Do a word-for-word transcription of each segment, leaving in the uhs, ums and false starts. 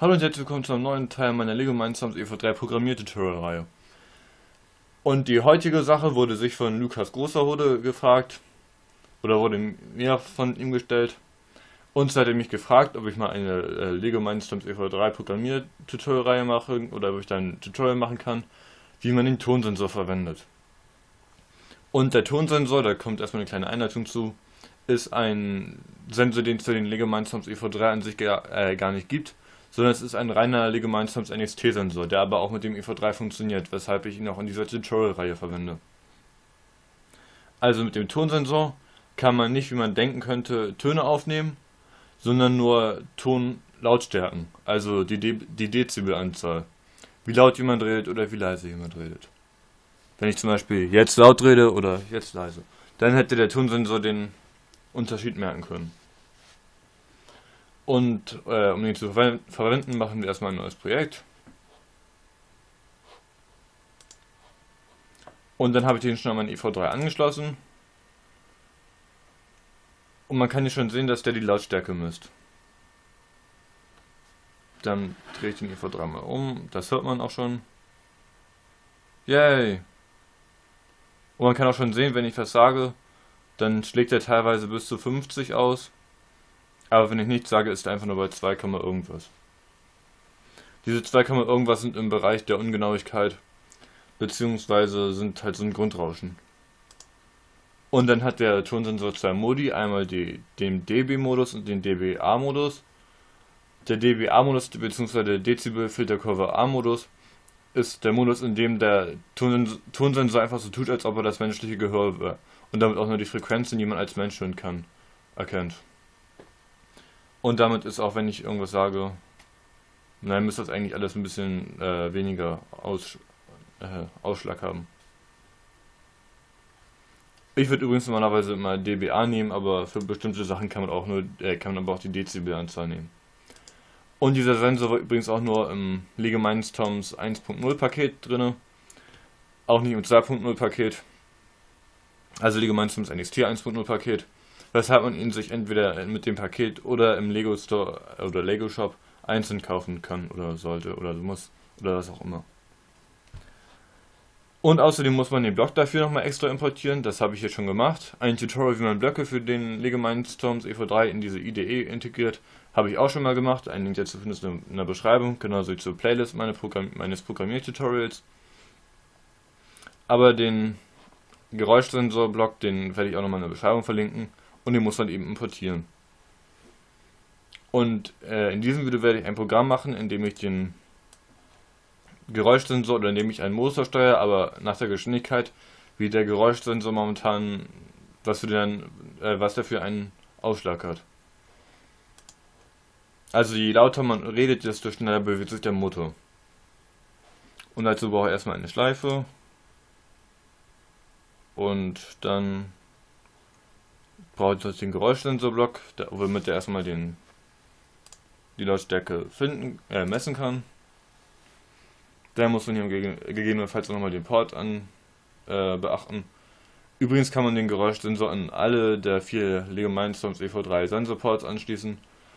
Hallo und herzlich willkommen zu einem neuen Teil meiner Lego Mindstorms E V drei Programmier-Tutorial-Reihe. Und die heutige Sache wurde sich von Lukas Großerhode gefragt, oder wurde mir von ihm gestellt. Und zwar hat er mich gefragt, ob ich mal eine äh, Lego Mindstorms E V drei Programmier-Tutorial-Reihe mache, oder ob ich dann ein Tutorial machen kann, wie man den Tonsensor verwendet. Und der Tonsensor, da kommt erstmal eine kleine Einleitung zu, ist ein Sensor, den es für den Lego Mindstorms E V drei an sich gar, äh, gar nicht gibt, sondern es ist ein reiner Lego Mindstorms N X T-Sensor, der aber auch mit dem E V drei funktioniert, weshalb ich ihn auch in dieser Tutorial-Reihe verwende. Also mit dem Tonsensor kann man nicht, wie man denken könnte, Töne aufnehmen, sondern nur Tonlautstärken, also die, De die Dezibelanzahl, wie laut jemand redet oder wie leise jemand redet. Wenn ich zum Beispiel jetzt laut rede oder jetzt leise, dann hätte der Tonsensor den Unterschied merken können. Und äh, um den zu ver verwenden, machen wir erstmal ein neues Projekt. Und dann habe ich den schon an mein E V drei angeschlossen. Und man kann hier schon sehen, dass der die Lautstärke misst. Dann drehe ich den E V drei mal um. Das hört man auch schon. Yay! Und man kann auch schon sehen, wenn ich was sage, dann schlägt er teilweise bis zu fünfzig aus. Aber wenn ich nichts sage, ist er einfach nur bei zwei, irgendwas. Diese zwei, irgendwas sind im Bereich der Ungenauigkeit, beziehungsweise sind halt so ein Grundrauschen. Und dann hat der Tonsensor zwei Modi, einmal die, den dB-Modus und den dBA-Modus. Der dBA-Modus, beziehungsweise der Dezibel-Filterkurve A-Modus, ist der Modus, in dem der Tonsensor einfach so tut, als ob er das menschliche Gehör wäre. Und damit auch nur die Frequenzen, die man als Mensch hören kann, erkennt. Und damit ist auch, wenn ich irgendwas sage, nein, müsste das eigentlich alles ein bisschen äh, weniger Aus, äh, Ausschlag haben. Ich würde übrigens normalerweise immer dBA nehmen, aber für bestimmte Sachen kann man auch nur, äh, kann man aber auch die Dezibelanzahl nehmen. Und dieser Sensor war übrigens auch nur im Lego Mindstorms eins Punkt null Paket drin, auch nicht im zwei Punkt null Paket, also Lego Mindstorms N X T eins Punkt null Paket. Weshalb man ihn sich entweder mit dem Paket oder im Lego Store oder Lego Shop einzeln kaufen kann oder sollte oder muss oder was auch immer. Und außerdem muss man den Block dafür nochmal extra importieren, das habe ich jetzt schon gemacht. Ein Tutorial, wie man Blöcke für den Lego Mindstorms E V drei in diese I D E integriert, habe ich auch schon mal gemacht. Einen Link dazu findest du in der Beschreibung, genauso wie zur Playlist meine Programm meines Programmiertutorials. Aber den Geräuschsensor-Block, den werde ich auch nochmal in der Beschreibung verlinken. Und den muss man eben importieren. Und äh, in diesem Video werde ich ein Programm machen, in dem ich den Geräuschsensor oder in dem ich einen Motor steuere, aber nach der Geschwindigkeit, wie der Geräuschsensor momentan, was für den, äh, was der für einen Ausschlag hat. Also je lauter man redet, desto schneller bewegt sich der Motor. Und dazu brauche ich erstmal eine Schleife. Und dann brauche ich den Geräuschsensorblock, womit er erstmal den, die Lautstärke finden, äh, messen kann. Dann muss man hier gegebenenfalls auch nochmal den Port an äh, beachten. Übrigens kann man den Geräuschsensor an alle der vier Lego Mindstorms E V drei Sensorports anschließen.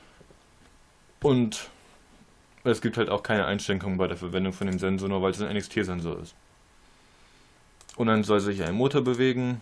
Und es gibt halt auch keine Einschränkungen bei der Verwendung von dem Sensor, nur weil es ein N X T-Sensor ist. Und dann soll sich ein Motor bewegen.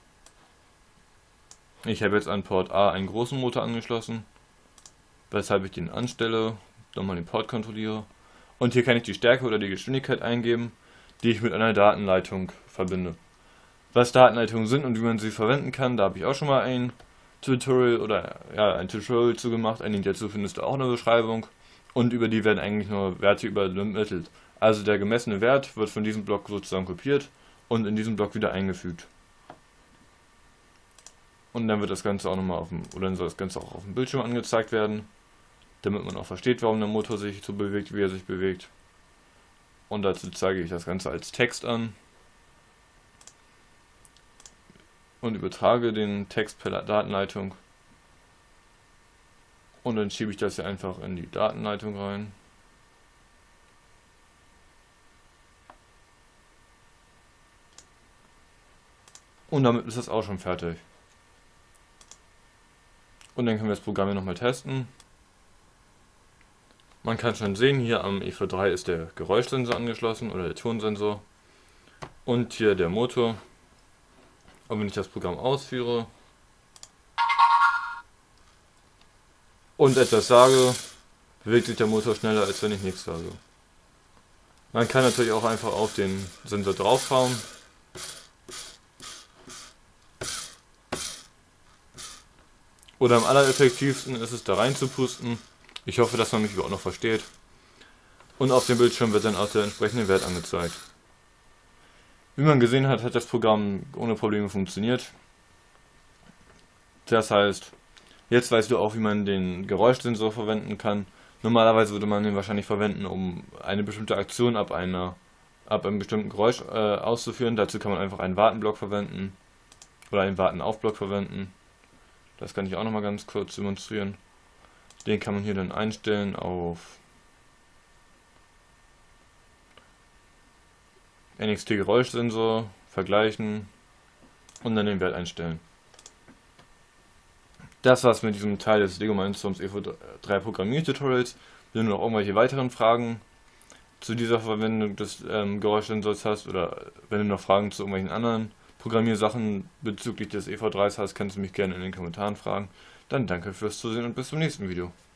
Ich habe jetzt an Port A einen großen Motor angeschlossen, weshalb ich den anstelle, nochmal den Port kontrolliere. Und hier kann ich die Stärke oder die Geschwindigkeit eingeben, die ich mit einer Datenleitung verbinde. Was Datenleitungen sind und wie man sie verwenden kann, da habe ich auch schon mal ein Tutorial oder ja ein Tutorial zu gemacht. Einen Link dazu findest du auch in der Beschreibung. Und über die werden eigentlich nur Werte übermittelt. Also der gemessene Wert wird von diesem Block sozusagen kopiert und in diesem Block wieder eingefügt. Und dann wird das Ganze auch nochmal auf dem, oder dann soll das Ganze auch auf dem Bildschirm angezeigt werden, damit man auch versteht, warum der Motor sich so bewegt, wie er sich bewegt. Und dazu zeige ich das Ganze als Text an und übertrage den Text per Datenleitung. Und dann schiebe ich das hier einfach in die Datenleitung rein. Und damit ist das auch schon fertig. Und dann können wir das Programm hier nochmal testen. Man kann schon sehen, hier am E V drei ist der Geräuschsensor angeschlossen oder der Tonsensor und hier der Motor. Und wenn ich das Programm ausführe und etwas sage, bewegt sich der Motor schneller, als wenn ich nichts sage. Man kann natürlich auch einfach auf den Sensor draufhauen. Oder am allereffektivsten ist es, da rein zu pusten. Ich hoffe, dass man mich überhaupt noch versteht. Und auf dem Bildschirm wird dann auch der entsprechende Wert angezeigt. Wie man gesehen hat, hat das Programm ohne Probleme funktioniert. Das heißt, jetzt weißt du auch, wie man den Geräuschsensor verwenden kann. Normalerweise würde man den wahrscheinlich verwenden, um eine bestimmte Aktion ab einer ab einem bestimmten Geräusch äh, auszuführen. Dazu kann man einfach einen Wartenblock verwenden oder einen Wartenaufblock verwenden. Das kann ich auch nochmal ganz kurz demonstrieren. Den kann man hier dann einstellen auf N X T Geräuschsensor, vergleichen und dann den Wert einstellen. Das war's mit diesem Teil des Lego Mindstorms E V drei Programmiertutorials. Wenn du noch irgendwelche weiteren Fragen zu dieser Verwendung des ähm, Geräuschsensors hast oder wenn du noch Fragen zu irgendwelchen anderen Programmiersachen bezüglich des E V drei hast, kannst du mich gerne in den Kommentaren fragen. Dann danke fürs Zusehen und bis zum nächsten Video.